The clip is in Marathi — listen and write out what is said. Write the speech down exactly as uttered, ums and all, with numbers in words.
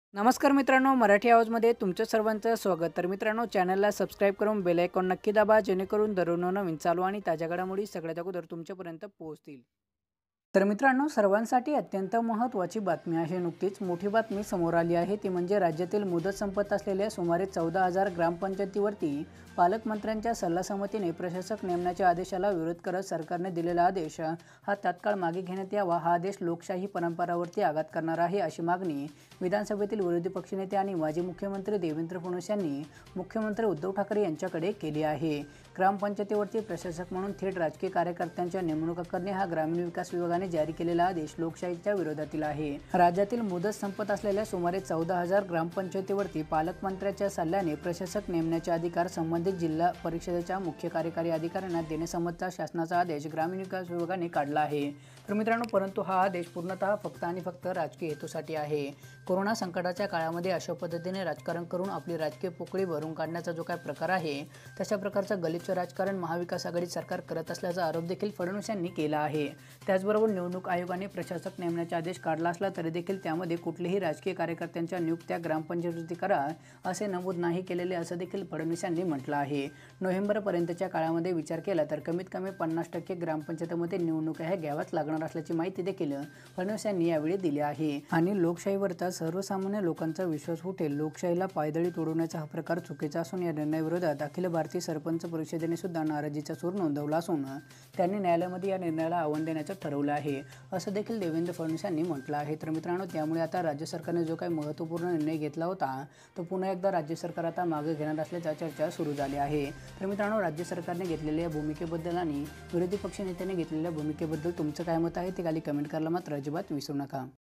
नमस्कार मित्रांनो, मराठी आवाजमध्ये तुमचं सर्वांचं स्वागत। तर मित्रांनो, चॅनलला सबस्क्राईब करून बेल आयकॉन नक्की दाबा, जेणेकरून दररोज नवीन चालू आणि ताज्या घडामोडी सगळ्यात अगोदर तुमच्यापर्यंत पोहोचतील। तर मित्रांनो, सर्वांसाठी अत्यंत महत्त्वाची बातमी आहे। नुकतीच मोठी बातमी समोर आली आहे, ती म्हणजे राज्यातील मुदत संपत असलेल्या सुमारे चौदा हजार ग्रामपंचायतीवरती पालकमंत्र्यांच्या सल्लासमितीने प्रशासक नेमण्याच्या आदेशाला विरोध करत सरकारने दिलेला आदेश हा तात्काळ मागे घेण्यात यावा। हा आदेश लोकशाही परंपरावरती आघात करणारा आहे, अशी मागणी विधानसभेतील विरोधी पक्षनेते आणि माजी मुख्यमंत्री देवेंद्र फडणवीस यांनी मुख्यमंत्री उद्धव ठाकरे यांच्याकडे केली आहे। ग्रामपंचायतीवरती प्रशासक म्हणून थेट राजकीय कार्यकर्त्यांच्या नेमणुका करणे हा ग्रामीण विकास विभागाने जारी केलेला आदेश लोकशाहीच्या विरोधातील आहे। राज्यातील मुदत संपत असलेल्या सुमारे चौदा हजार ग्रामपंचायतीवरती पालकमंत्र्यांच्या सल्ल्याने प्रशासक नेमण्याचे अधिकार संबंधित जिल्हा परिषदेच्या मुख्य कार्यकारी अधिकाऱ्यांना देण्यासंबंधीचा शासनाचा आदेश ग्रामीण विकास विभागाने काढला आहे। तर मित्रांनो, परंतु हा आदेश पूर्णतः फक्त आणि फक्त राजकीय हेतूसाठी आहे। कोरोना संकटाच्या काळामध्ये अशा पद्धतीने राजकारण करून आपली राजकीय पोकळी भरून काढण्याचा जो काय प्रकार आहे, तशा प्रकारचं गलिच्छ राजकारण महाविकास आघाडी सरकार करत असल्याचा आरोप देखील फडणवीस यांनी केला आहे। त्याचबरोबर निवडणूक आयोगाने प्रशासक नेमण्याचा आदेश काढला असला तरी देखील त्यामध्ये कुठलेही राजकीय कार्यकर्त्यांच्या नियुक्त्या ग्रामपंचायतीवरती करा असे नमूद नाही केलेले, असं देखील फडणवीस यांनी म्हटलं आहे। नोव्हेंबरपर्यंतच्या काळामध्ये विचार केला तर कमीत कमी पन्नास टक्के ग्रामपंचायतीमध्ये निवडणुका ह्या घ्याव्याच लागणार असल्याची माहिती देखील फडणवीस यांनी यावेळी दिली आहे। आणि लोकशाहीवरचा सर्वसामान्य लोकांचा विश्वास उठेल, लोकशाहीला पायदळी तोडवण्याचा हा प्रकार चुकीचा असून या निर्णयाविरोधात अखिल भारतीय सरपंच परिषदेने सुद्धा नाराजीचा सूर नोंदवला असून त्यांनी न्यायालयामध्ये या निर्णयाला आव्हान देण्याचं ठरवलं आहे, असं देखील देवेंद्र फडणवीस यांनी म्हटलं आहे। तर मित्रांनो, त्यामुळे आता राज्य सरकारने जो काही महत्त्वपूर्ण निर्णय घेतला होता तो पुन्हा एकदा राज्य सरकार आता मागे घेणार असल्याच्या चर्चा सुरू झाली आहे। तर मित्रांनो, राज्य सरकारने घेतलेल्या भूमिकेबद्दल आणि विरोधी पक्षनेत्याने घेतलेल्या भूमिकेबद्दल तुमचं काय मत आहे ते खाली कमेंट करायला मात्र अजिबात विसरू नका।